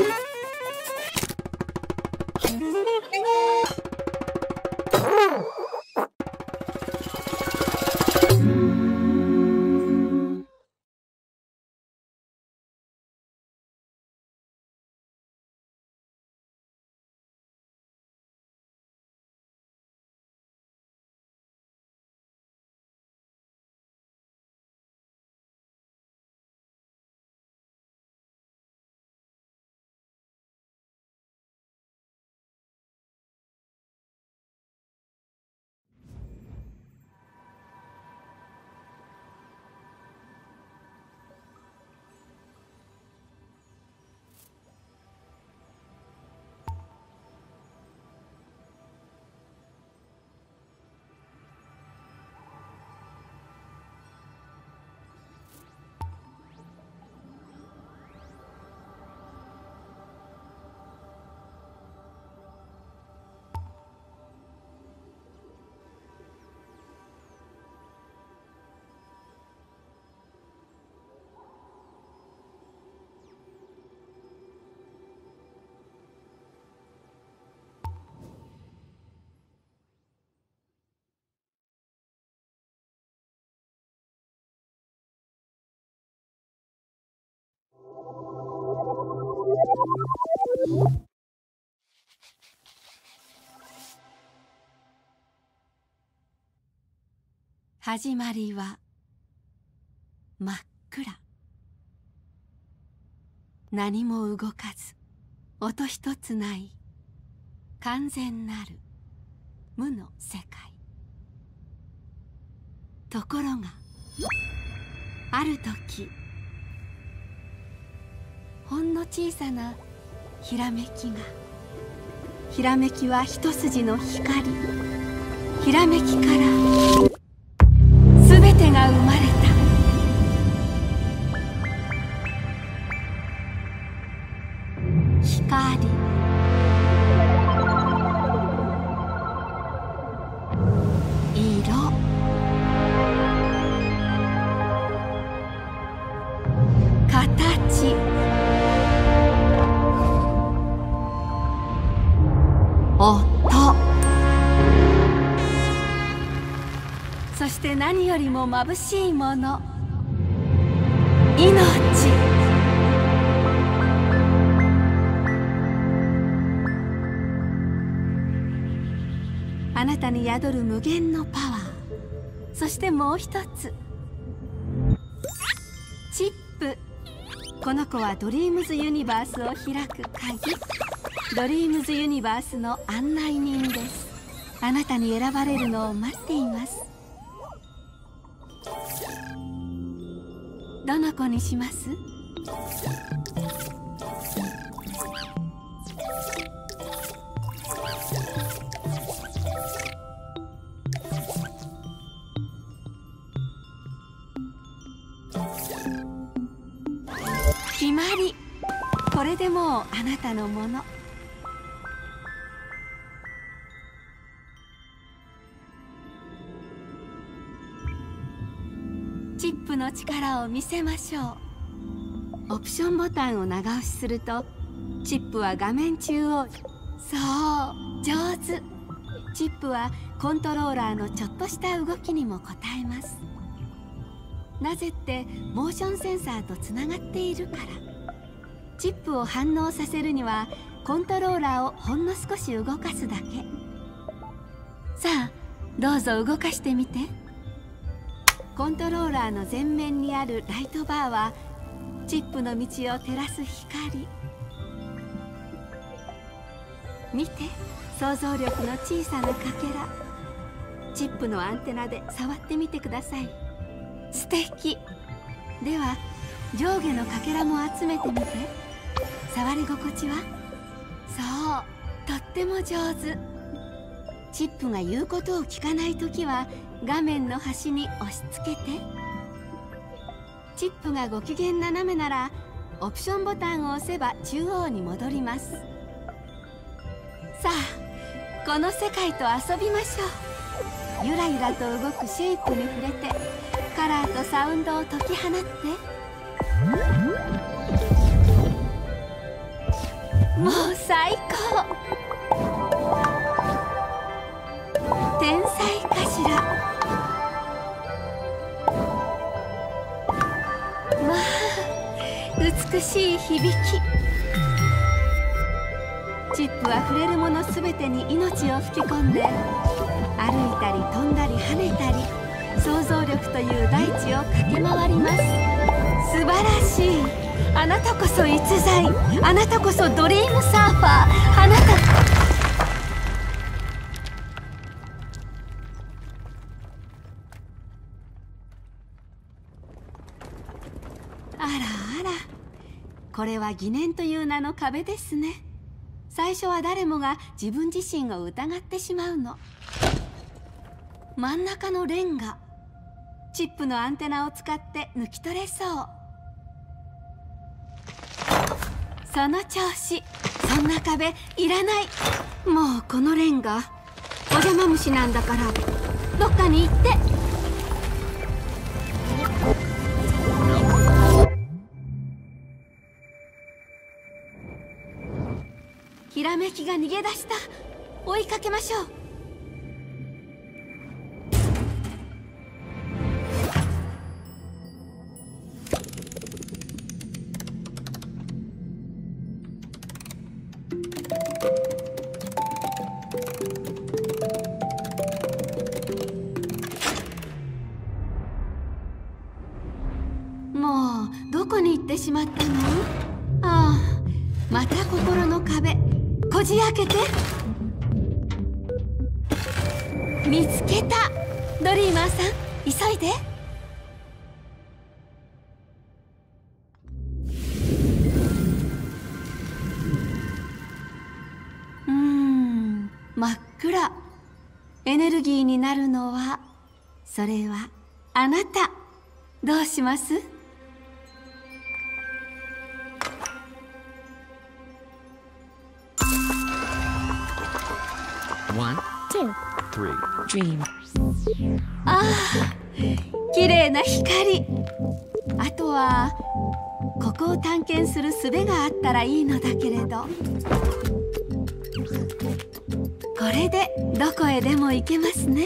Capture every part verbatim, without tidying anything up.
始まりは真っ暗。何も動かず、音一つない完全なる無の世界。ところがある時、ほんの小さなひらめきが、ひらめきは一筋の光、ひらめきからすべてが生まれた。光、色、形、音、そして何よりも眩しいもの、命。あなたに宿る無限のパワー、そしてもう一つ、チップ。この子はドリームズユニバースを開く鍵、ドリームズユニバースの案内人です。あなたに選ばれるのを待っています。どの子にします？決まり。これでもうあなたのもの。チップの力を見せましょう。オプションボタンを長押しすると、チップは画面中央。そう、上手。チップはコントローラーのちょっとした動きにも応えます。なぜって、モーションセンサーとつながっているから。チップを反応させるにはコントローラーをほんの少し動かすだけ。さあ、どうぞ動かしてみて。コントローラーの前面にあるライトバーはチップの道を照らす光。見て、想像力の小さなかけら。チップのアンテナで触ってみてください。素敵。では上下のかけらも集めてみて。触り心地は？そう、とっても上手。チップが言うことを聞かないときは画面の端に押し付けて。チップがご機嫌斜めならオプションボタンを押せば中央に戻ります。さあ、この世界と遊びましょう。ゆらゆらと動くシェイプに触れて、カラーとサウンドを解き放って。 もう最高。天才かしら。まあ美しい響き。チップは触れるものすべてに命を吹き込んで、歩いたり飛んだり跳ねたり、想像力という大地を駆け回ります。素晴らしい。あなたこそ逸材。あなたこそドリームサーファー。あなた。あらあら、これは疑念という名の壁ですね。最初は誰もが自分自身を疑ってしまうの。真ん中のレンガ、チップのアンテナを使って抜き取れそう。その調子。そんな壁いらない。もうこのレンガお邪魔虫なんだから、どっかに行って。ひらめきが逃げ出した。追いかけましょう。もうどこに行ってしまったの？ああ、また心の壁こじ開けて。見つけた。ドリーマーさん、急いで。うーん、真っ暗。エネルギーになるのは、それはあなた。どうします？ One, two, three. Dream. ああ、綺麗な光。あとはここを探検する術があったらいいのだけれど、これでどこへでも行けますね。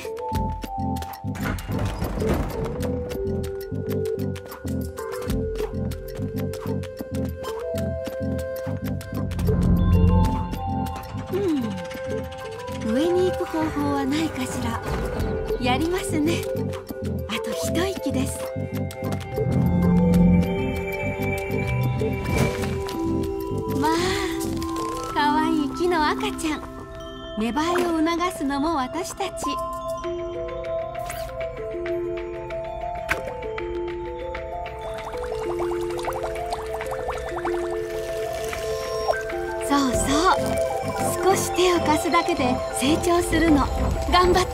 うん、上に行く方法はないかしら。やりますね。あと一息です。まあ、かわいい木の赤ちゃん。芽生えを促すのも私たち。そうそう、少し手を貸すだけで成長するの。頑張って。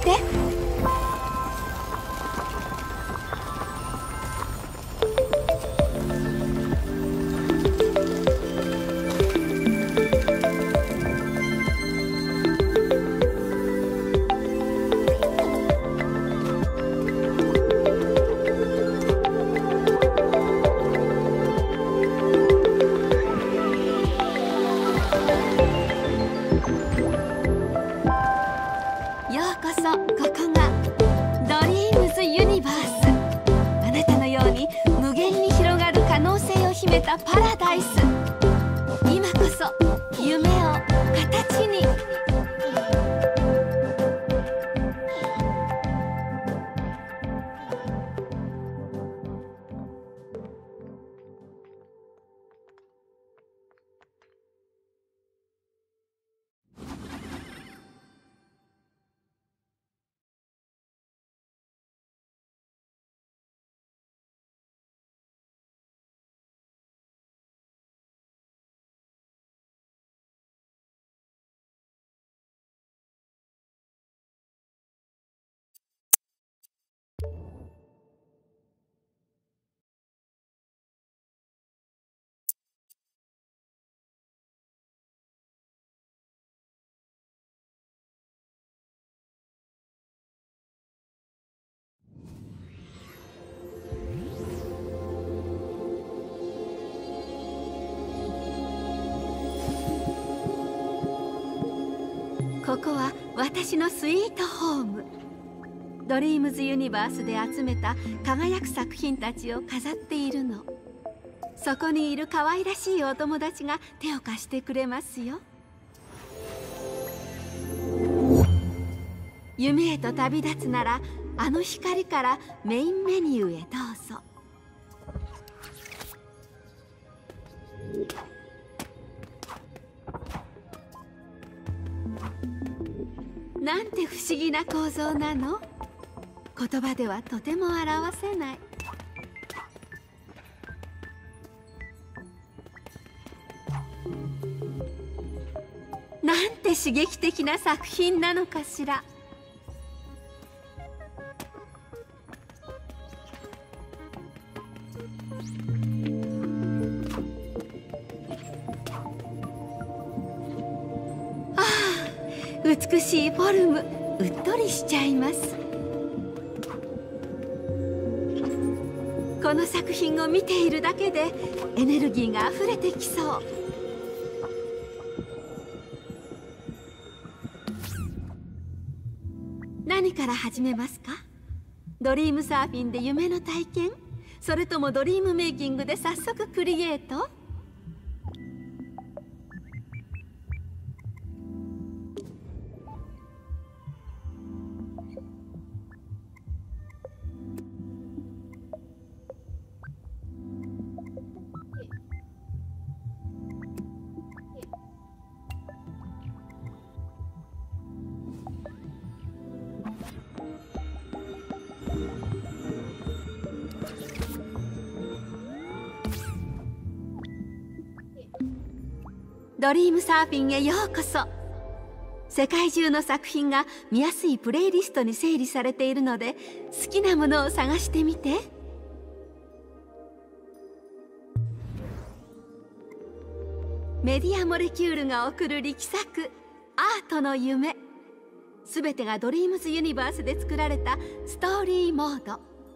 ようこそ。ここがドリームズユニバース。あなたのように無限に広がる可能性を秘めたパラダイス。今こそ夢を形に。 ここは私のスイートホーム。ドリームズユニバースで集めた輝く作品たちを飾っているの。そこにいる可愛らしいお友達が手を貸してくれますよ。夢へと旅立つなら、あの光からメインメニューへどうぞ。なんて不思議な構造なの。言葉ではとても表せない。なんて刺激的な作品なのかしら。美しいフォルム、うっとりしちゃいます。この作品を見ているだけでエネルギーがあふれてきそう。何から始めますか？ドリームサーフィンで夢の体験？それともドリームメイキングで早速クリエイト？ドリームサーフィンへようこそ。世界中の作品が見やすいプレイリストに整理されているので、好きなものを探してみて。メディアモレキュールが送る力作、アートの夢。すべてがドリームズユニバースで作られたストーリーモード。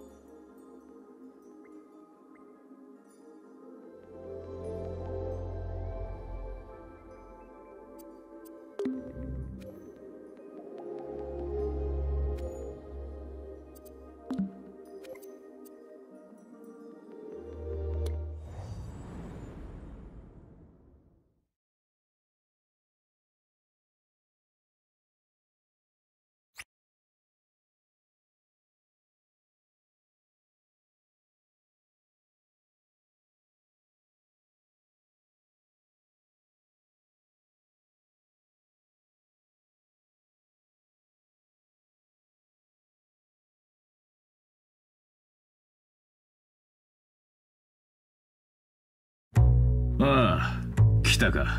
ああ、来たか。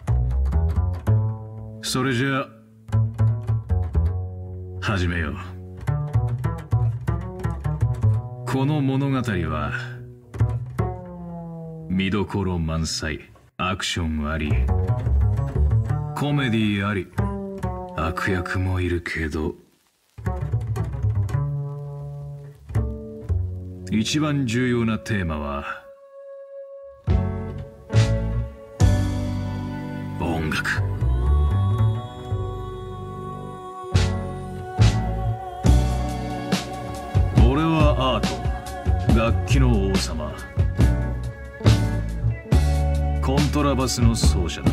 それじゃあ始めよう。この物語は見どころ満載、アクションあり、コメディあり、悪役もいるけど、一番重要なテーマは音楽。俺はアート、楽器の王様、コントラバスの奏者だ。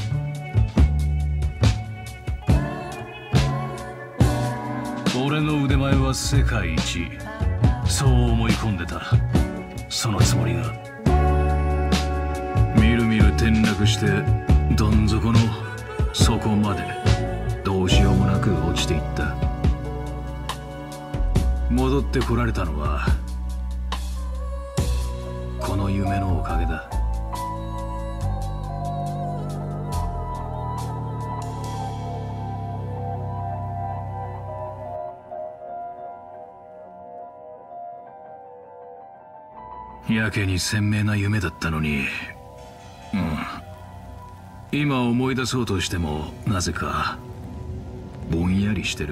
俺の腕前は世界一、そう思い込んでた。そのつもりがみるみる転落してどん底の底までどうしようもなく落ちていった。戻ってこられたのはこの夢のおかげだ。やけに鮮明な夢だったのに、うん、今思い出そうとしてもなぜかぼんやりしてる。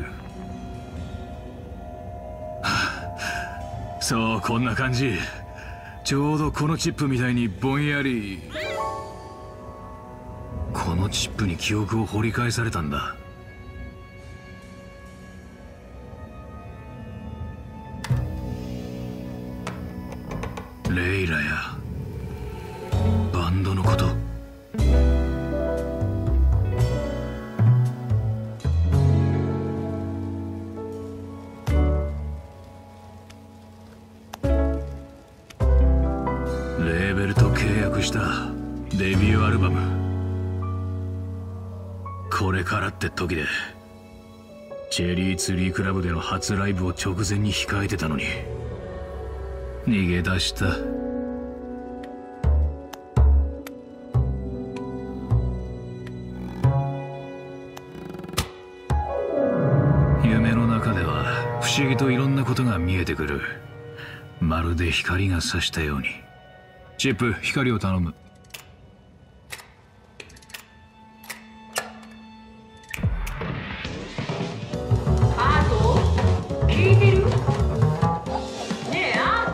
はあ、そう、こんな感じ。ちょうどこのチップみたいにぼんやり。このチップに記憶を掘り返されたんだ。 レイラやバンドのこと。レーベルと契約したデビューアルバム、これからって時でチェリーツリークラブでの初ライブを直前に控えてたのに逃げ出した。夢の中では不思議といろんなことが見えてくる。まるで光が差したように。チップ、光を頼む。 アート、聞いてる？ねえ、アー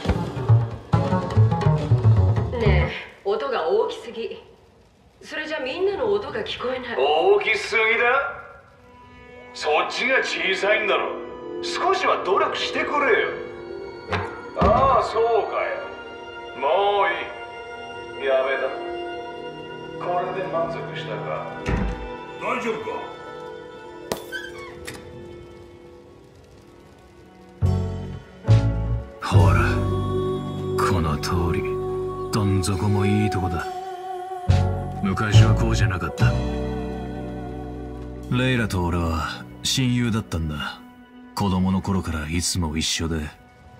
ト。ねえ、音が大きすぎ。それじゃみんなの音が聞こえない。 大きすぎだ。そっちが小さいんだろ。少しは努力してくれよ。ああ、そうかよ。もういい。やめだ。これで満足したか？大丈夫か？ ほら、この通り、どん底もいいとこだ。昔はこうじゃなかった。レイラと俺は親友だったんだ。子供の頃からいつも一緒で。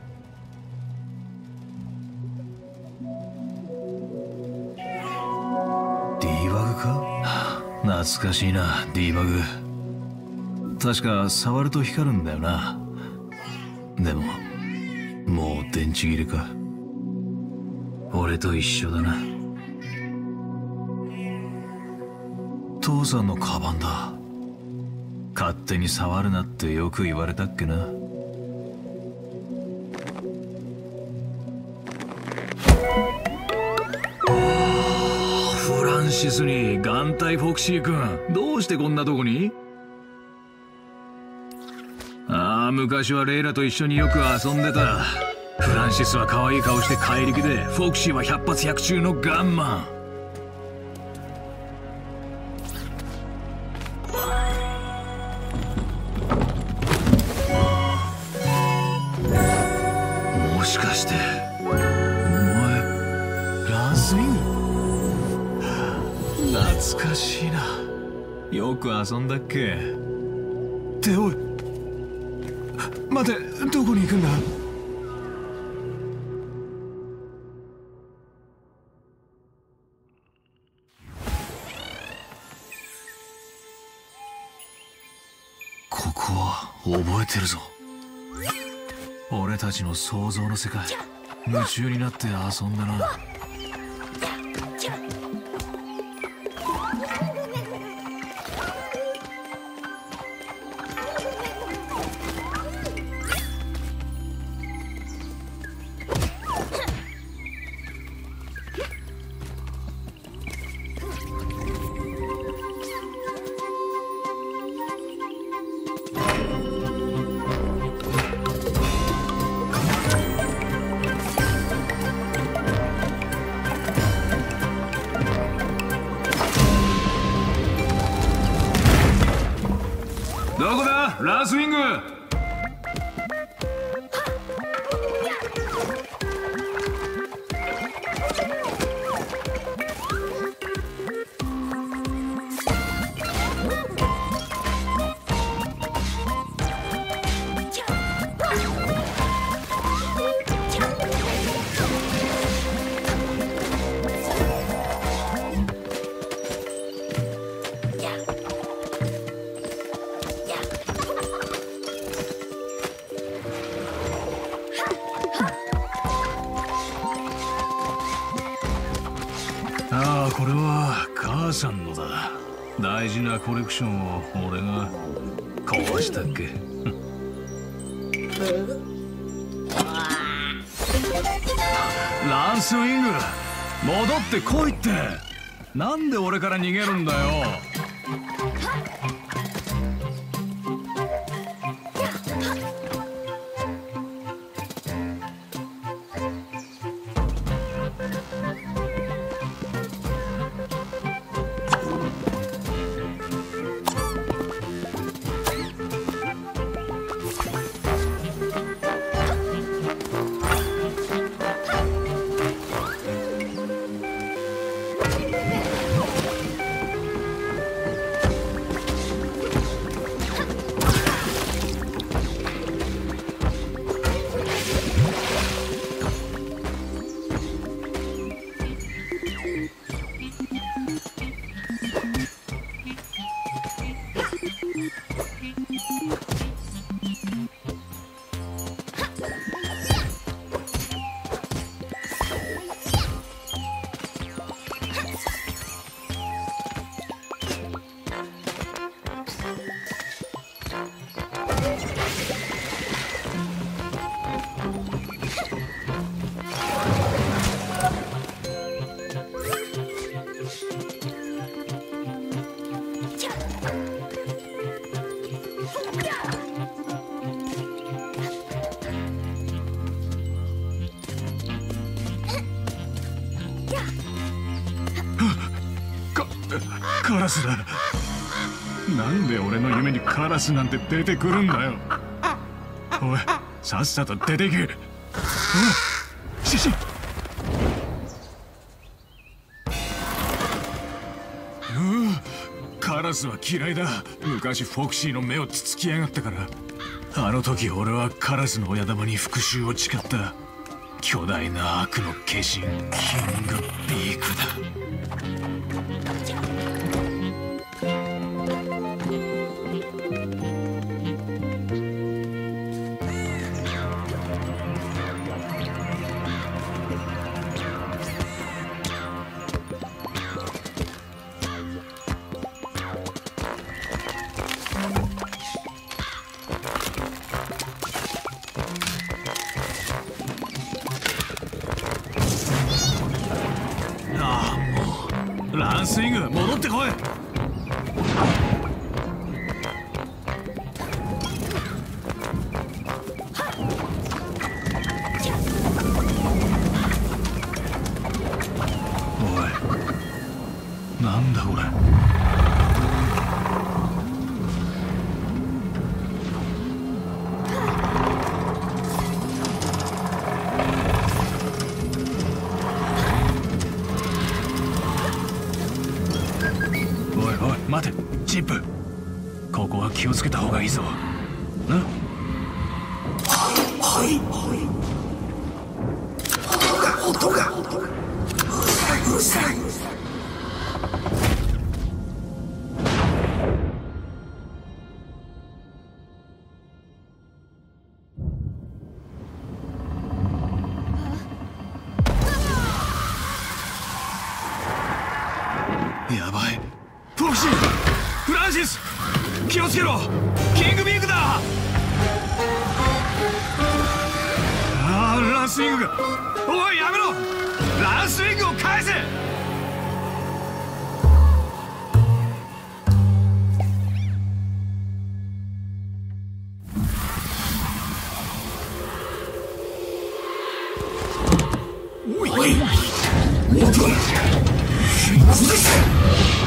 ディーバグか？懐かしいな、ディーバグ。確か触ると光るんだよな。でももう電池切れか。俺と一緒だな。父さんのカバンだ。勝手に触るなってよく言われたっけな。フランシスに眼帯フォクシー君、どうしてこんなとこに？ああ、昔はレイラと一緒によく遊んでた。フランシスは可愛い顔して怪力で、フォクシーは百発百中のガンマン。もしかしてお前ランスウィング？懐かしいな。よく遊んだっけ？っておい、待て、どこに行くんだ？ここは覚えてるぞ。俺たちの想像の世界、夢中になって遊んだな。どこだ、ランスウィング？ああ、これは母さんのだ。大事なコレクションを俺が壊したっけ？ランスウィング、戻ってこいって。なんで俺から逃げるんだよ。 カラスだ。なんで俺の夢にカラスなんて出てくるんだよ。おい、さっさと出ていけ。おい、シシ。カラスは嫌いだ。昔フォクシーの目をつつきやがったから。あの時俺はカラスの親玉に復讐を誓った。巨大な悪の化身、キングビークだ。ランスイング、戻ってこい。おい、なんだこれ。待て、チップ。ここは気をつけた方がいいぞ。な。はいはい。音が音が。うるさい。やばい。フォクシー、フランシス、気をつけろ。キングビークだ。ああ、ランスウィングが。おい、やめろ。ランスウィングを返せ。おい、おい、おい、